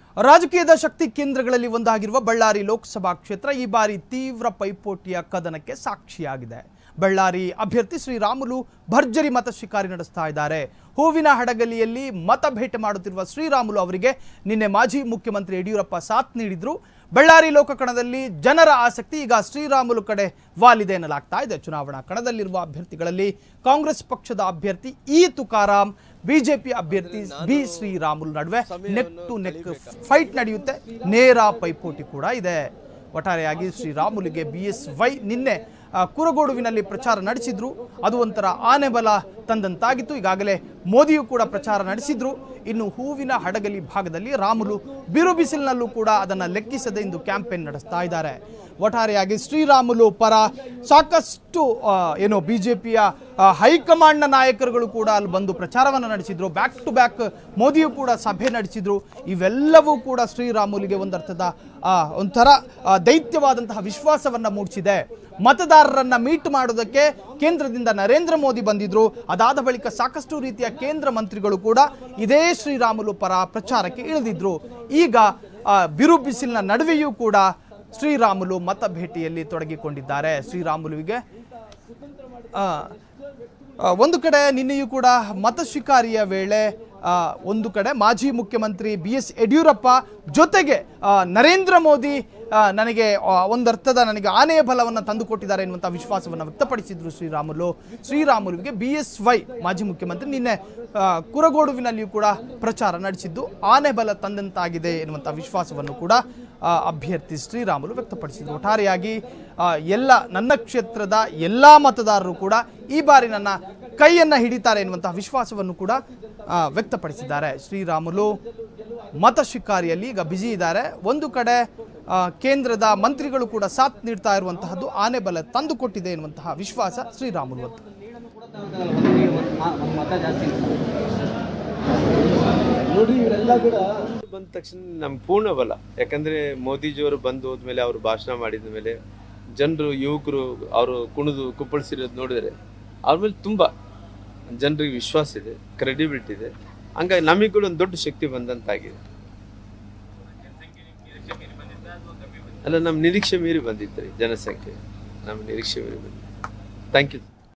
ರಾಜಕೀಯದ ಶಕ್ತಿ ಕೇಂದ್ರಗಳಲ್ಲಿ ಒಂದಾಗಿರುವ ಬಳ್ಳಾರಿ ಲೋಕಸಭಾ ಕ್ಷೇತ್ರ ಈ ಬಾರಿ ತೀವ್ರ ಪೈಪೋಟಿಯ ಕದನಕ್ಕೆ ಸಾಕ್ಷಿಯಾಗಿದೆ. ಬಳ್ಳಾರಿ ಅಭ್ಯರ್ಥಿ ಶ್ರೀರಾಮುಲು ಭರ್ಜರಿ ಮತ ಶಿಕಾರಿ ನಡೆಸ್ತಾ ಇದ್ದಾರೆ. ಹೂವಿನ ಹಡಗಲಿಯಲ್ಲಿ ಮತ ಭೇಟೆ ಮಾಡುತ್ತಿರುವ ಶ್ರೀರಾಮುಲು ಅವರಿಗೆ ನಿನ್ನೆ ಮಾಜಿ ಮುಖ್ಯಮಂತ್ರಿ ಯಡಿಯೂರಪ್ಪ ಸಾಥ್ ನೀಡಿದ್ರು. ಬಳ್ಳಾರಿ ಲೋಕಕಣದಲ್ಲಿ ಜನರ ಆಸಕ್ತಿ ಈಗ ಶ್ರೀರಾಮುಲು ಕಡೆ ವಾಲಿದೆ ಎನ್ನಲಾಗ್ತಾ ಇದೆ. ಚುನಾವಣಾ ಕಣದಲ್ಲಿರುವ ಅಭ್ಯರ್ಥಿಗಳಲ್ಲಿ ಕಾಂಗ್ರೆಸ್ ಪಕ್ಷದ ಅಭ್ಯರ್ಥಿ ಇ ತುಕಾರಾಂ, ಬಿಜೆಪಿ ಅಭ್ಯರ್ಥಿ ಬಿ ಶ್ರೀರಾಮುಲು ನಡುವೆ ನೆಕ್ ಟು ನೆಕ್ ಫೈಟ್ ನಡೆಯುತ್ತೆ. ನೇರ ಪೈಪೋಟಿ ಕೂಡ ಇದೆ. ಒಟ್ಟಾರೆಯಾಗಿ ಶ್ರೀರಾಮುಲುಗೆ BSY ನಿನ್ನೆ ಕುರಗೋಡುವಿನಲ್ಲಿ ಪ್ರಚಾರ ನಡೆಸಿದ್ರು. ಅದು ಒಂಥರ ಆನೆ ಬಲ ತಂದಂತಾಗಿತ್ತು. ಈಗಾಗಲೇ ಮೋದಿಯು ಕೂಡ ಪ್ರಚಾರ ನಡೆಸಿದ್ರು. ಇನ್ನು ಹೂವಿನ ಹಡಗಲಿ ಭಾಗದಲ್ಲಿ ರಾಮುಲು ಬಿರು ಬಿಸಿಲಿನಲ್ಲೂ ಕೂಡ ಅದನ್ನು ಲೆಕ್ಕಿಸದೆ ಇಂದು ಕ್ಯಾಂಪೇನ್ ನಡೆಸ್ತಾ ಇದ್ದಾರೆ. ಒಟ್ಟಾರೆಯಾಗಿ ಶ್ರೀರಾಮುಲು ಪರ ಸಾಕಷ್ಟು ಬಿಜೆಪಿಯ ಹೈಕಮಾಂಡ್ನ ನಾಯಕರುಗಳು ಕೂಡ ಅಲ್ಲಿ ಬಂದು ಪ್ರಚಾರವನ್ನು ನಡೆಸಿದ್ರು. ಬ್ಯಾಕ್ ಟು ಬ್ಯಾಕ್ ಮೋದಿಯು ಕೂಡ ಸಭೆ ನಡೆಸಿದ್ರು. ಇವೆಲ್ಲವೂ ಕೂಡ ಶ್ರೀರಾಮುಲುಗೆ ಒಂಥರ ದೈತ್ಯವಾದಂತಹ ವಿಶ್ವಾಸವನ್ನ ಮೂಡಿಸಿದೆ. ಮತದಾರರನ್ನ ಮೀಟ್ ಮಾಡೋದಕ್ಕೆ ಕೇಂದ್ರದಿಂದ ನರೇಂದ್ರ ಮೋದಿ ಬಂದಿದ್ರು. ಅದಾದ ಬಳಿಕ ಸಾಕಷ್ಟು ರೀತಿಯ ಕೇಂದ್ರ ಮಂತ್ರಿಗಳು ಕೂಡ ಇದೇ ಶ್ರೀರಾಮುಲು ಪರ ಪ್ರಚಾರಕ್ಕೆ ಇಳಿದಿದ್ರು. ಈಗ ಬಿರು ಬಿಸಿಲಿನ ನಡುವೆಯೂ ಕೂಡ ಶ್ರೀರಾಮುಲು ಮತ ಭೇಟಿಯಲ್ಲಿ ತೊಡಗಿಕೊಂಡಿದ್ದಾರೆ. ಶ್ರೀರಾಮುಲುವಿಗೆ ಒಂದು ಕಡೆ ನಿನ್ನೆಯೂ ಕೂಡ ಮತ ಶಿಕಾರಿಯ ವೇಳೆ ಒಂದು ಕಡೆ ಮಾಜಿ ಮುಖ್ಯಮಂತ್ರಿ BS ಯಡಿಯೂರಪ್ಪ ಜೊತೆಗೆ ನರೇಂದ್ರ ಮೋದಿ ನನಗೆ ಒಂದರ್ಥದ ನನಗೆ ಆನೆಯ ಬಲವನ್ನು ತಂದುಕೊಟ್ಟಿದ್ದಾರೆ ಎನ್ನುವಂಥ ವಿಶ್ವಾಸವನ್ನು ವ್ಯಕ್ತಪಡಿಸಿದ್ರು ಶ್ರೀರಾಮುಲುವಿಗೆ BSY ಮಾಜಿ ಮುಖ್ಯಮಂತ್ರಿ ನಿನ್ನೆ ಕುರಗೋಡುವಿನಲ್ಲಿಯೂ ಕೂಡ ಪ್ರಚಾರ ನಡೆಸಿದ್ದು ಆನೆ ಬಲ ತಂದಂತಾಗಿದೆ ಎನ್ನುವಂಥ ವಿಶ್ವಾಸವನ್ನು ಕೂಡ ಅಭ್ಯರ್ಥಿ ಶ್ರೀರಾಮುಲು ವ್ಯಕ್ತಪಡಿಸಿದ್ರು. ಒಟ್ಟಾರೆಯಾಗಿ ನನ್ನ ಕ್ಷೇತ್ರದ ಎಲ್ಲ ಮತದಾರರು ಕೂಡ ಈ ಬಾರಿ ನನ್ನ ಕೈಯನ್ನು ಹಿಡಿತಾರೆ ಎನ್ನುವಂತಹ ವಿಶ್ವಾಸವನ್ನು ಕೂಡ ವ್ಯಕ್ತಪಡಿಸಿದ್ದಾರೆ. ಶ್ರೀರಾಮುಲು ಮತ ಶಿಕಾರಿಯಲ್ಲಿ ಈಗ ಬ್ಯುಸಿ ಇದ್ದಾರೆ. ಒಂದು ಕಡೆ ಕೇಂದ್ರದ ಮಂತ್ರಿಗಳು ಕೂಡ ಸಾಥ್ ನೀಡ್ತಾ ಇರುವಂತಹದ್ದು ಆನೆ ಬಲ ತಂದುಕೊಟ್ಟಿದೆ ಎನ್ನುವಂತಹ ವಿಶ್ವಾಸ ಶ್ರೀರಾಮುಲು ಅಂತ. ನೋಡಿ ಇವರೆಲ್ಲ ಕೂಡ ಬಂದ ತಕ್ಷಣ ನಮ್ಮ ಪೂರ್ಣ ಬಲ. ಯಾಕಂದ್ರೆ ಮೋದಿಜಿಯವರು ಬಂದು ಹೋದ್ಮೇಲೆ ಅವರು ಭಾಷಣ ಮಾಡಿದ ಮೇಲೆ ಜನರು ಯುವಕರು ಅವರು ಕುಣಿದು ಕುಪ್ಪಳಿಸಿರೋದು ನೋಡಿದರೆ ಅವ್ರ ಮೇಲೆ ತುಂಬಾ ಜನರಿಗೆ ವಿಶ್ವಾಸ ಇದೆ, ಕ್ರೆಡಿಬಿಲಿಟಿ ಇದೆ. ಹಂಗಾಗಿ ನಮಗೆ ಕೂಡ ಒಂದು ದೊಡ್ಡ ಶಕ್ತಿ ಬಂದಂತಾಗಿದೆ. ಅಲ್ಲ, ನಮ್ಮ ನಿರೀಕ್ಷೆ ಮೀರಿ ಬಂದಿತ್ತು ರೀ ಜನಸಂಖ್ಯೆ. ನಮ್ಮ ನಿರೀಕ್ಷೆ ಮೀರಿ ಬಂದಿತ್ತು. Thank you.